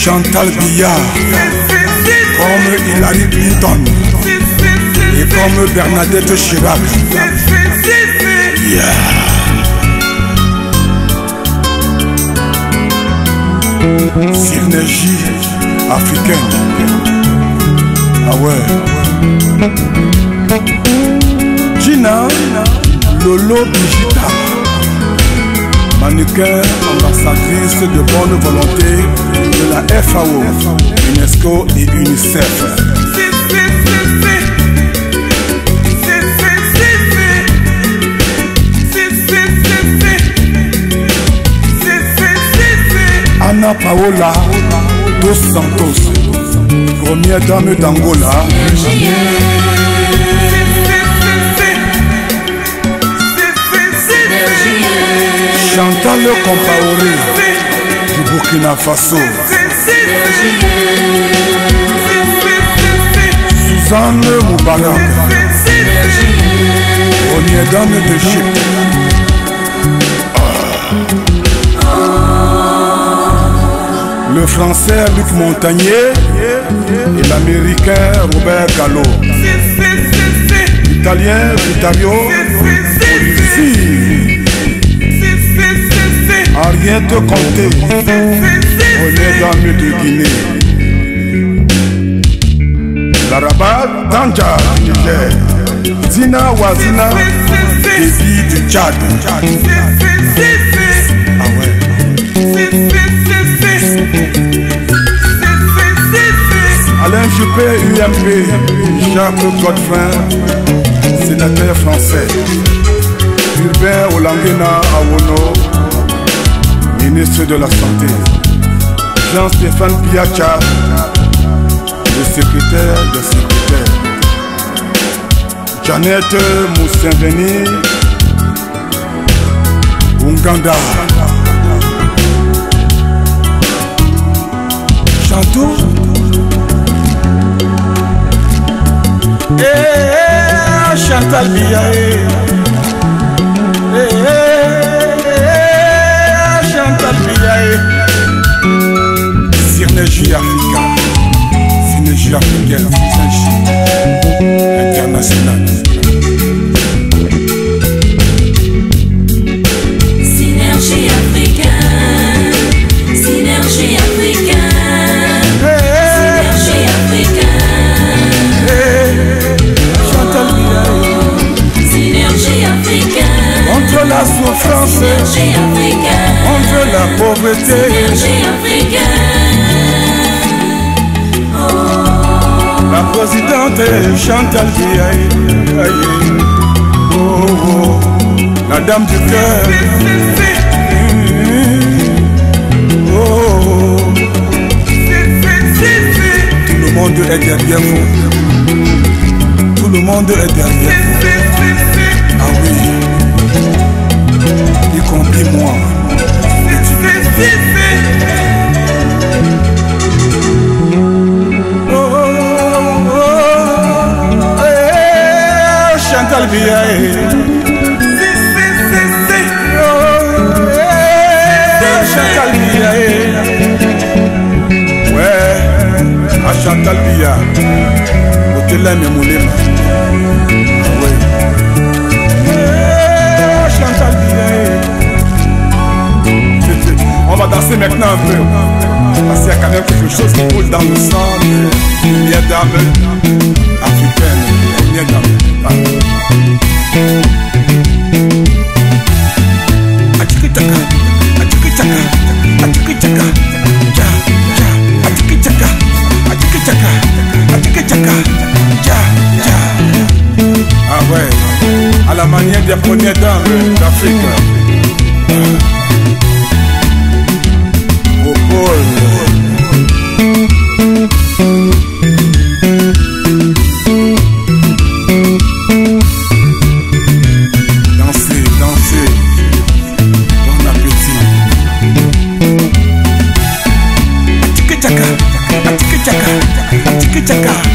Chantal Biya, comme Hillary Clinton et comme Bernadette Chirac. Yeah. Synergie africaine. Ah ouais. Gina Lolo Bijita, mannequin ambassadrice de bonne volonté de la FAO, UNESCO et UNICEF. Ana Paola dos Santos, première dame d'Angola. Chantal Compaoré du Burkina Faso. Suzanne Moubarak, première dame d'Égypte. Le français Luc Montagnier et l'américain Robert Gallo. L'italien Vittorio Polizzi. Ariette Conté, première dame de Guinée. Laraba Danja du Niger. Zina Wazina Déby du Tchad. Ah ouais. Alain Juppé, UMP, Jacques Godfrey, sénateur français. Urbain Olanguena Awono, ministre de la Santé. Jean-Stéphane Piacha, le secrétaire des secrétaires. Janet Mousseveni, Ouganda. Chantou. Chantal Biya, Chantal Biya. Synergie africaine, synergie africaine, synergie internationale. Synergie africaine, synergie africaine, synergie africaine. Chantal Biya. Synergie africaine. Contre la souffrance, Synergie africaine. contre la pauvreté. Synergie africaine. La présidente Chantal Biya. Oh, oh, la dame du cœur. Oh, oh. Tout le monde est derrière vous. Tout le monde est derrière vous. Ah oui, y compris moi. Oh, oh, oh, Chantal Biya. Chantal Biya. Ouais, à Chantal Biya. Otela Memolema. Ouais. Chantal Biya. On va danser maintenant un peu. Parce qu'il y a quand même quelque chose qui coule dans le sang. Une dame africaine. Une dame. Atiki-taka, atiki-taka, atiki-taka, ja, ja, atiki-taka, atiki-taka, atiki-taka, ja, ja. Ah ouais, à la manière des premières dames d'Afrique. Au pôle. Dansez, dansez. Bon appétit. Atiki-taka, atiki-taka, atiki-taka.